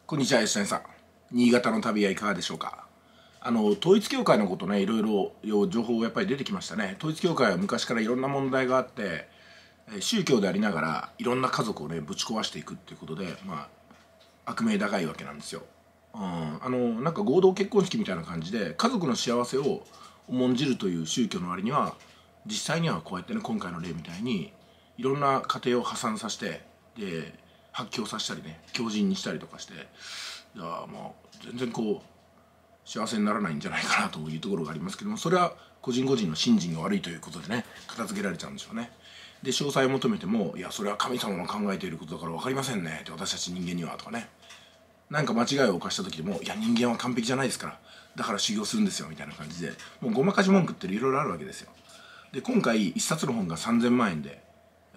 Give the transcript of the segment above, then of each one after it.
こんにちは、吉谷さん。新潟の旅はいかがでしょうか。統一教会のことね、いろいろ情報やっぱり出てきましたね。統一教会は昔からいろんな問題があって、宗教でありながらいろんな家族をねぶち壊していくっていうことで、悪名高いわけなんですよ。なんか合同結婚式みたいな感じで家族の幸せを重んじるという宗教の割には、実際にはこうやってね、今回の例みたいにいろんな家庭を破産させて、で発狂させたりね、強靭にしたりとかして、いやもう全然こう幸せにならないんじゃないかなというところがありますけども、それは個人個人の信心が悪いということでね、片付けられちゃうんでしょうね。で詳細を求めても、いやそれは神様の考えていることだから分かりませんねって、私たち人間にはとかね、なんか間違いを犯した時でも、いや人間は完璧じゃないですから、だから修行するんですよみたいな感じで、もうごまかし文句っていろいろあるわけですよ。で今回一冊の本が3000万円で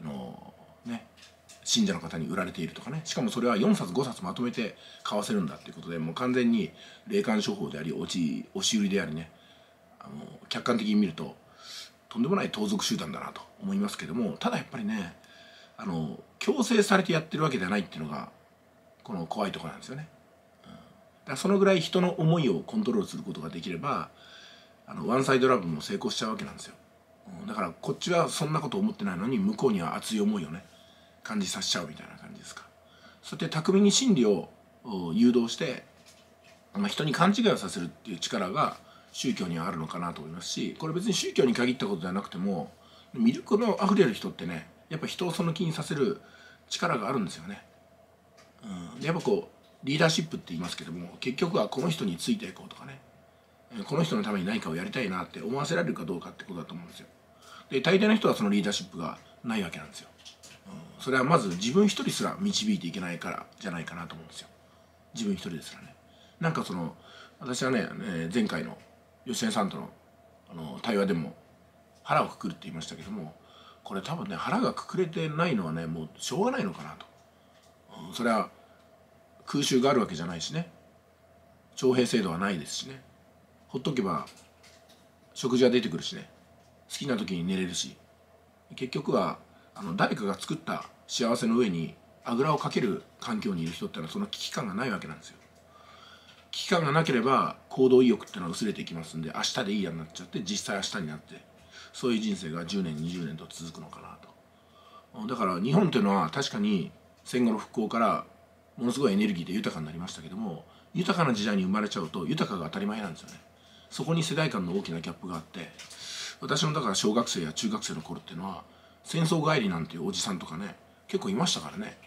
信者の方に売られているとかね、しかもそれは4冊5冊まとめて買わせるんだっていうことで、もう完全に霊感商法であり押し売りでありね、客観的に見るととんでもない盗賊集団だなと思いますけども、ただやっぱりね、強制されてやってるわけではないっていうのがこの怖いところなんですよね。だからそのぐらい人の思いをコントロールすることができれば、ワンサイドラブも成功しちゃうわけなんですよ。だからこっちはそんなこと思ってないのに、向こうには熱い思いをね感じさせちゃうみたいな感じですか。そうやって巧みに心理を誘導して、人に勘違いをさせるっていう力が宗教にはあるのかなと思いますし、これ別に宗教に限ったことではなくても、魅力のあふれる人ってね、やっぱ人をその気にさせる力があるんですよね。やっぱこうリーダーシップって言いますけども、結局はこの人についていこうとかね、この人のために何かをやりたいなって思わせられるかどうかってことだと思うんですよ。で大抵の人はそのリーダーシップがないわけなんですよ。それはまず自分一人すら導いていけないからじゃないかなと思うんですよ。自分一人ですらね。なんか私はね、前回の吉根さんとの対話でも腹をくくるって言いましたけども、これ多分ね、腹がくくれてないのはね、もうしょうがないのかなと。それは空襲があるわけじゃないしね、徴兵制度はないですしね、ほっとけば食事は出てくるしね、好きな時に寝れるし、結局は誰かが作った幸せの上にあぐらをかける環境にいる人ってのは、その危機感がないわけなんですよ。危機感がなければ行動意欲ってのは薄れていきますんで、明日でいいやになっちゃって、実際明日になって、そういう人生が10年20年と続くのかなと。だから日本っていうのは確かに戦後の復興からものすごいエネルギーで豊かになりましたけども、豊かな時代に生まれちゃうと豊かが当たり前なんですよね。そこに世代間の大きなギャップがあって、私のだから小学生や中学生の頃っていうのは、戦争帰りなんていうおじさんとかね結構いましたからね。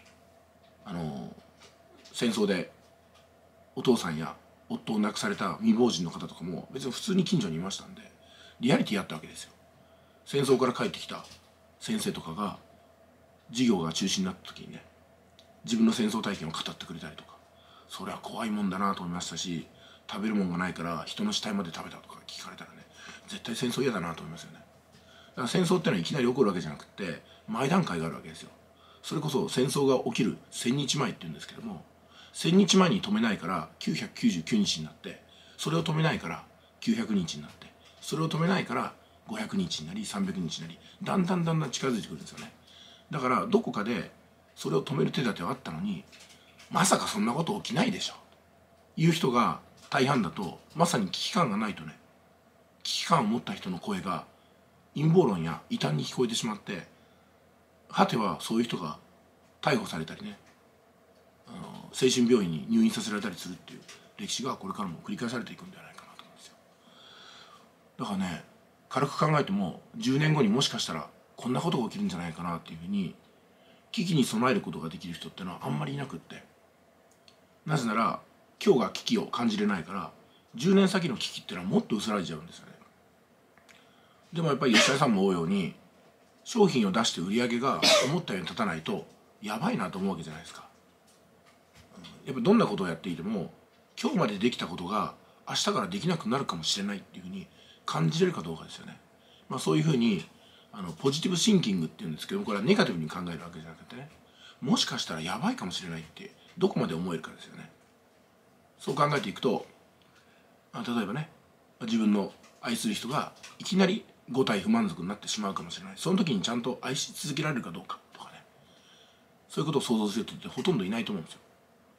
戦争でお父さんや夫を亡くされた未亡人の方とかも別に普通に近所にいましたんで、リアリティあったわけですよ。戦争から帰ってきた先生とかが授業が中止になった時にね、自分の戦争体験を語ってくれたりとか、それは怖いもんだなと思いましたし、食べるもんがないから人の死体まで食べたとか聞かれたらね、絶対戦争嫌だなと思いますよね。だから戦争ってのはいきなり起こるわけじゃなくて、前段階があるわけですよ。それこそ戦争が起きる1000日前っていうんですけども、1000日前に止めないから999日になって、それを止めないから900日になって、それを止めないから500日になり300日になり、だんだんだんだん近づいてくるんですよね。だからどこかでそれを止める手立てはあったのに、まさかそんなこと起きないでしょいう人が大半だと、まさに危機感がないとね、危機感を持った人の声が陰謀論や異端に聞こえてしまって、果てはそういう人が逮捕されたりね、精神病院に入院させられたりするっていう歴史がこれからも繰り返されていくんじゃないかなと思うんですよ。だからね、軽く考えても10年後にもしかしたらこんなことが起きるんじゃないかなっていうふうに危機に備えることができる人ってのはあんまりいなくって、なぜなら今日が危機を感じれないから、10年先の危機っていうのはもっと薄らいじゃうんですよね。でもやっぱり吉田さんも思うように、商品を出して売り上げが思ったように立たないとやばいなと思うわけじゃないですか。やっぱどんなことをやっていても、今日までできたことが明日からできなくなるかもしれないっていうふうに感じれるかどうかですよね。そういうふうにポジティブシンキングっていうんですけども、これはネガティブに考えるわけじゃなくてね、もしかしたらやばいかもしれないってどこまで思えるかですよね。そう考えていくと、例えばね、自分の愛する人がいきなり五体不満足になってしまうかもしれない。その時にちゃんと愛し続けられるかどうかとかね、そういうことを想像する人ってほとんどいないと思うんですよ。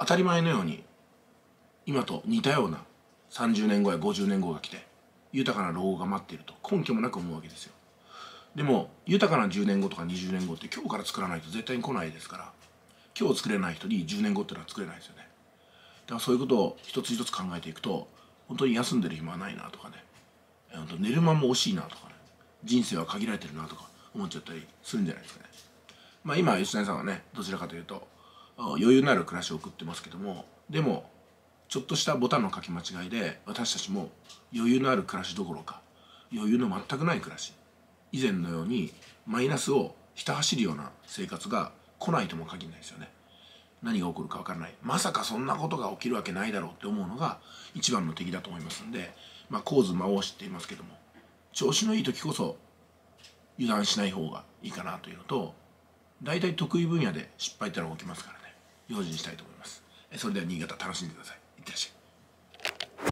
当たり前のように今と似たような30年後や50年後が来て豊かな老後が待っていると根拠もなく思うわけですよ。でも豊かな10年後とか20年後って今日から作らないと絶対に来ないですから、今日作れない人に10年後っていうのは作れないですよね。だからそういうことを一つ一つ考えていくと、本当に休んでる暇はないなとかね、寝る間も惜しいなとかね、人生は限られてるなとか思っちゃったりするんじゃないですかね。今吉谷さんはね、どちらかというと余裕のある暮らしを送ってますけども、でもちょっとしたボタンの書き間違いで私たちも余裕のある暮らしどころか余裕の全くない暮らし、以前のようにマイナスをひた走るような生活が来ないとも限らないですよね。何が起こるか分からない、まさかそんなことが起きるわけないだろうって思うのが一番の敵だと思いますんで、構図魔王しって言いますけども、調子のいい時こそ油断しない方がいいかなというのと、大体得意分野で失敗ってのが起きますからね、用心したいと思います。それでは新潟楽しんでください。いってらっしゃい。